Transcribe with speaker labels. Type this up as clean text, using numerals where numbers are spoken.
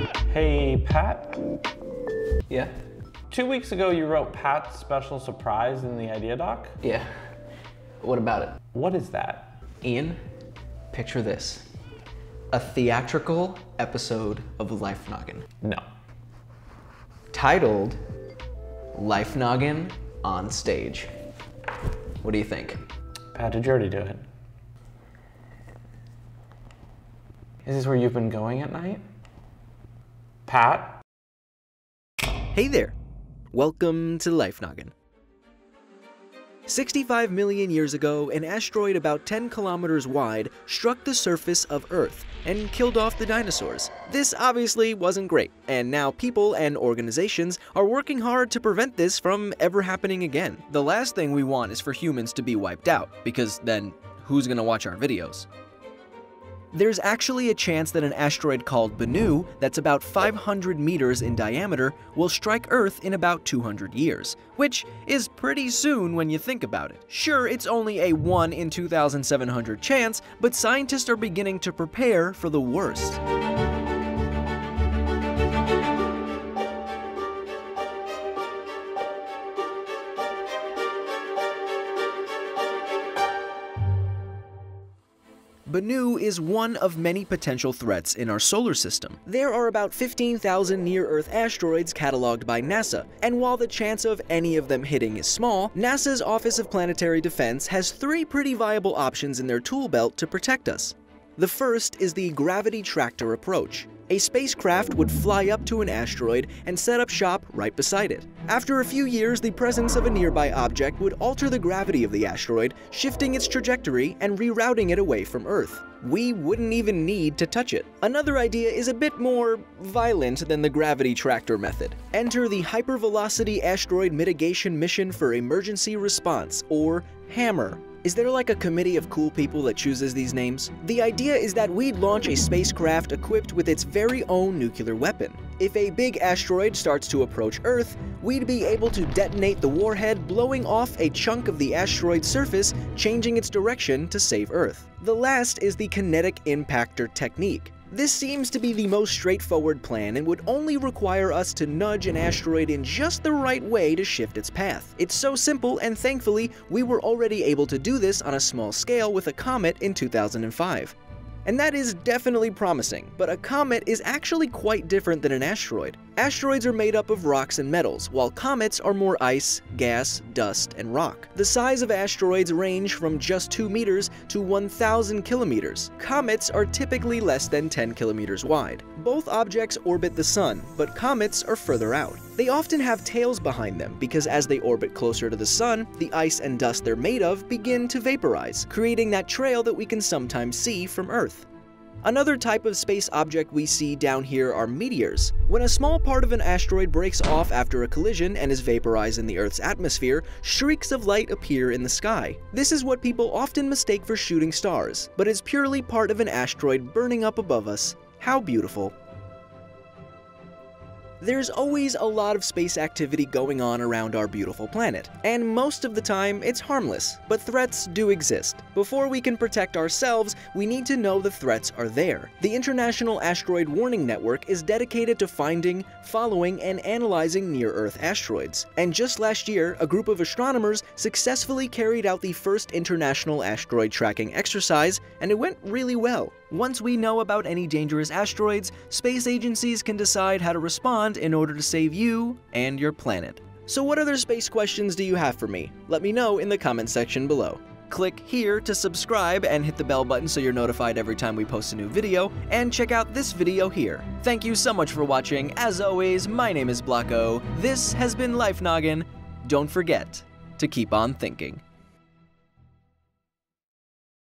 Speaker 1: Hey, Pat.
Speaker 2: Yeah?
Speaker 1: 2 weeks ago, you wrote Pat's Special Surprise in the idea doc.
Speaker 2: Yeah. What about it?
Speaker 1: What is that?
Speaker 2: Ian, picture this. A theatrical episode of Life Noggin.
Speaker 1: No.
Speaker 2: Titled Life Noggin on Stage. What do you think?
Speaker 1: Pat, did you already do it? Is this where you've been going at night? Pat?
Speaker 3: Hey there! Welcome to Life Noggin. 65 million years ago, an asteroid about 10 kilometers wide struck the surface of Earth and killed off the dinosaurs. This obviously wasn't great, and now people and organizations are working hard to prevent this from ever happening again. The last thing we want is for humans to be wiped out, because then who's gonna watch our videos? There's actually a chance that an asteroid called Bennu, that's about 500 meters in diameter, will strike Earth in about 200 years, which is pretty soon when you think about it. Sure, it's only a 1 in 2,700 chance, but scientists are beginning to prepare for the worst. Bennu is one of many potential threats in our solar system. There are about 15,000 near-Earth asteroids cataloged by NASA, and while the chance of any of them hitting is small, NASA's Office of Planetary Defense has 3 pretty viable options in their tool belt to protect us. The first is the gravity tractor approach. A spacecraft would fly up to an asteroid and set up shop right beside it. After a few years, the presence of a nearby object would alter the gravity of the asteroid, shifting its trajectory and rerouting it away from Earth. We wouldn't even need to touch it. Another idea is a bit more violent than the gravity tractor method. Enter the Hypervelocity Asteroid Mitigation Mission for Emergency Response, or HAMMER. Is there like a committee of cool people that chooses these names? The idea is that we'd launch a spacecraft equipped with its very own nuclear weapon. If a big asteroid starts to approach Earth, we'd be able to detonate the warhead, blowing off a chunk of the asteroid's surface, changing its direction to save Earth. The last is the kinetic impactor technique. This seems to be the most straightforward plan and would only require us to nudge an asteroid in just the right way to shift its path. It's so simple, and thankfully, we were already able to do this on a small scale with a comet in 2005. And that is definitely promising, but a comet is actually quite different than an asteroid. Asteroids are made up of rocks and metals, while comets are more ice, gas, dust, and rock. The size of asteroids range from just 2 meters to 1,000 kilometers. Comets are typically less than 10 kilometers wide. Both objects orbit the sun, but comets are further out. They often have tails behind them because as they orbit closer to the sun, the ice and dust they're made of begin to vaporize, creating that trail that we can sometimes see from Earth. Another type of space object we see down here are meteors. When a small part of an asteroid breaks off after a collision and is vaporized in the Earth's atmosphere, streaks of light appear in the sky. This is what people often mistake for shooting stars, but is purely part of an asteroid burning up above us. How beautiful. There's always a lot of space activity going on around our beautiful planet, and most of the time it's harmless, but threats do exist. Before we can protect ourselves, we need to know the threats are there. The International Asteroid Warning Network is dedicated to finding, following, and analyzing near-Earth asteroids. And just last year, a group of astronomers successfully carried out the first international asteroid tracking exercise, and it went really well. Once we know about any dangerous asteroids, space agencies can decide how to respond in order to save you and your planet. So what other space questions do you have for me? Let me know in the comment section below. Click here to subscribe and hit the bell button so you're notified every time we post a new video, and check out this video here. Thank you so much for watching. As always, my name is Blocko. This has been Life Noggin. Don't forget to keep on thinking.